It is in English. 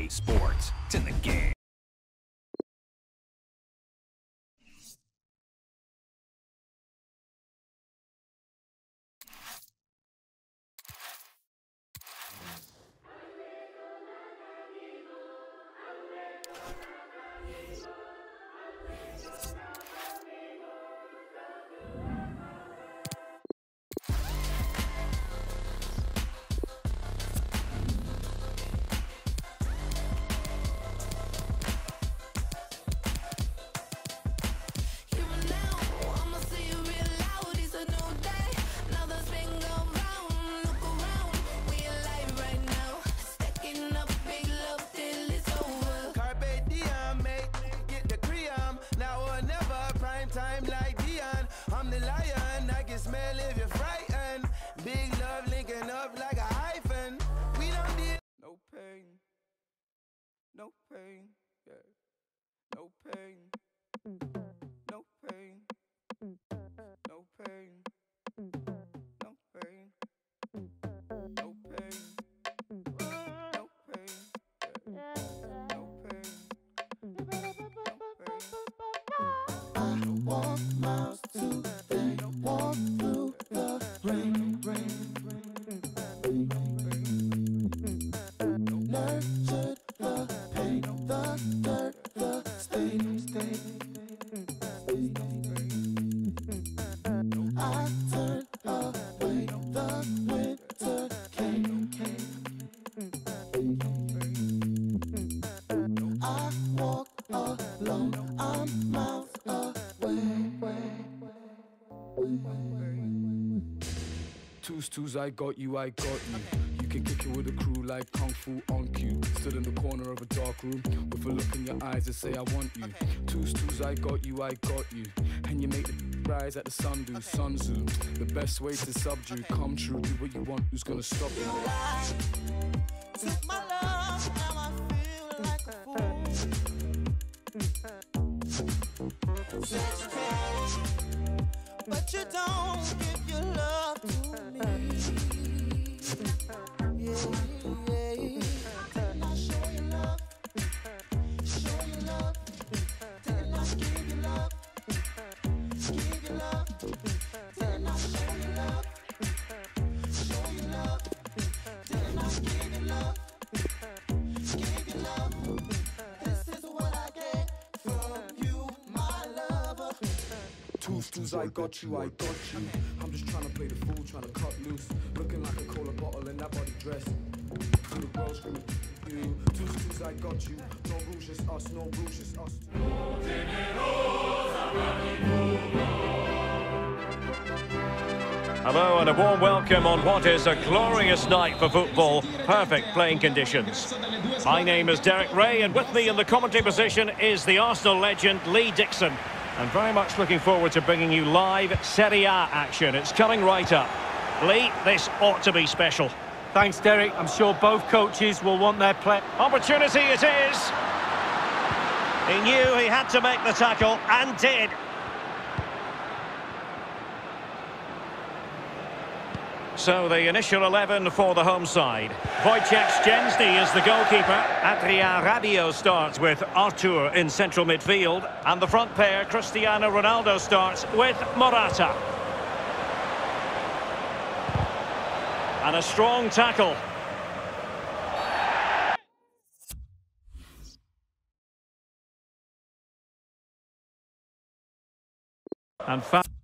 Sports. It's in the game. Time like Dion, I'm the lion, I can smell if you're frightened. Big love linking up like a hyphen. We don't need no pain, no pain, yeah. No pain, no pain, no pain, no pain, no pain, no pain, yeah. No pain. Walk miles today, walk through the rain, nurtured the pain, the dirt, the stain. I turned away, the winter came. I walk alone, I'm miles Twos, I got you. You can kick it with a crew like Kung Fu on cue. Stood in the corner of a dark room with a look in your eyes that say I want you. Twos, I got you. And you make the rise at the sun do. Sun Tzu, the best way to subdue. Come true, do what you want, who's gonna stop you? Took my love, now I feel like a fool. Said you can, but you don't give your love to me. Yeah. Didn't I show you love? Show you love. Didn't I give you love? Give you love. Didn't I show you love? Show you love. Didn't I give you love? Give you love. This is what I get from you, my lover. Twos, I got you. I'm just trying to play the fool, trying to cut loose. Looking like a cola bottle in that body dress. Through the world screaming, you. Twos, I got you. No rules, just us, no rules, just us. Hello and a warm welcome on what is a glorious night for football. Perfect playing conditions. My name is Derek Ray, and with me in the commentary position is the Arsenal legend Lee Dixon. And very much looking forward to bringing you live Serie A action. It's coming right up. Lee, this ought to be special. Thanks, Derek. I'm sure both coaches will want their play. Opportunity it is. He knew he had to make the tackle, and did. So the initial 11 for the home side. Wojciech Szczęsny is the goalkeeper. Adrien Rabiot starts with Artur in central midfield. And the front pair, Cristiano Ronaldo, starts with Morata. And a strong tackle. And